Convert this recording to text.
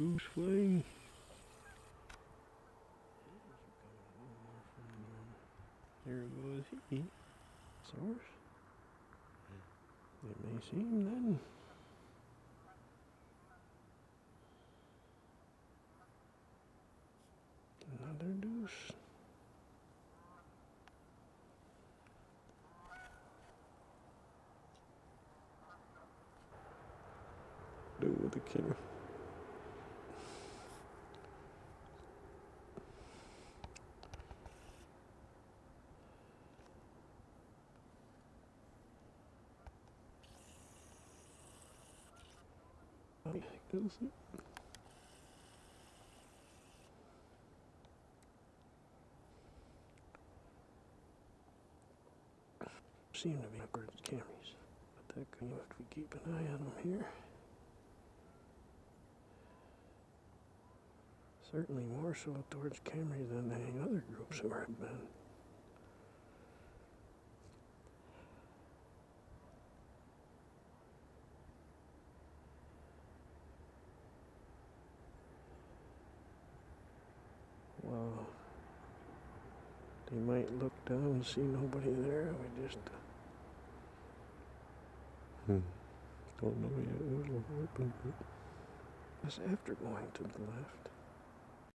goose flying. There goes he. Source. It may seem then. Another deuce. Do it with the camera. Seem to be towards Camrys, but that could have to keep an eye on them here. Certainly more so towards Camrys than any other groups who have been. Wow. They might look down and see nobody there. We just don't know yet what'll happen, but that's after going to the left.